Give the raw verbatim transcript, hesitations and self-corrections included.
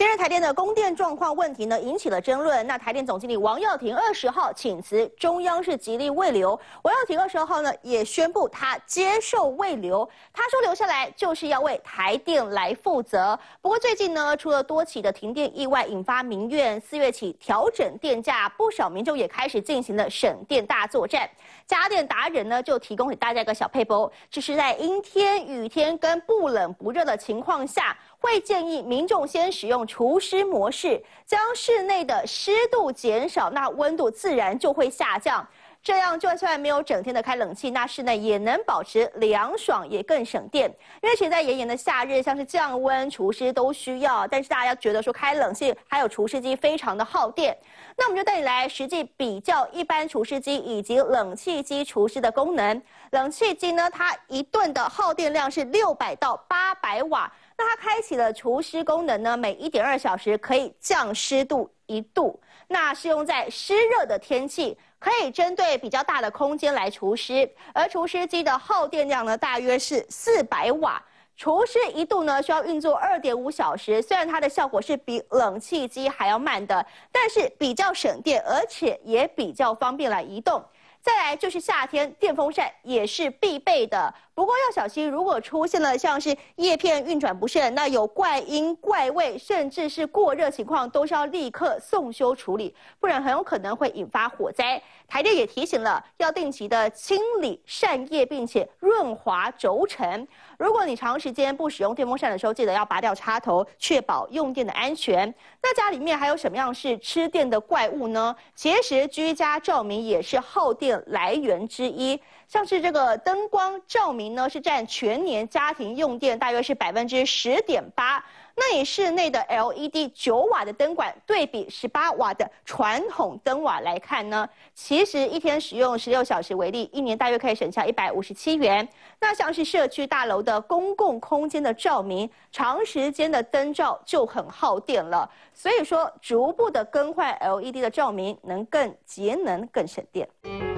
日台电的供电状况问题呢，引起了争论。那台电总经理王耀庭二十号请辞，中央是极力慰留。王耀庭二十二号呢也宣布他接受慰留，他说留下来就是要为台电来负责。不过最近呢，除了多起的停电意外引发民怨，四月起调整电价，不少民众也开始进行了省电大作战。家电达人呢就提供给大家一个小配包，就是在阴天、雨天跟不冷不热的情况下，会建议民众先使用除湿模式，将室内的湿度减少，那温度自然就会下降。这样就算没有整天的开冷气，那室内也能保持凉爽，也更省电。因为其实在炎炎的夏日，像是降温、除湿都需要，但是大家觉得说开冷气还有除湿机非常的耗电。那我们就带你来实际比较一般除湿机以及冷气机除湿的功能。冷气机呢，它一吨的耗电量是六百到八百瓦。那它开启了除湿功能呢，每 一点二小时可以降湿度一度。那适用在湿热的天气，可以针对比较大的空间来除湿。而除湿机的耗电量呢，大约是四百瓦。除湿一度呢，需要运作 二点五小时。虽然它的效果是比冷气机还要慢的，但是比较省电，而且也比较方便来移动。再来就是夏天，电风扇也是必备的。不过要小心，如果出现了像是叶片运转不慎，那有怪音、怪味，甚至是过热情况，都是要立刻送修处理，不然很有可能会引发火灾。台电也提醒了，要定期的清理扇叶，并且润滑轴承。如果你长时间不使用电风扇的时候，记得要拔掉插头，确保用电的安全。那家里面还有什么样是吃电的怪物呢？其实居家照明也是耗电来源之一。像是这个灯光照明呢，是占全年家庭用电大约是百分之十点八。那以室内的 L E D 九瓦的灯管对比十八瓦的传统灯瓦来看呢，其实一天使用十六小时为例，一年大约可以省下一百五十七元。那像是社区大楼的公共空间的照明，长时间的灯罩就很耗电了。所以说，逐步的更换 L E D 的照明，能更节能、更省电。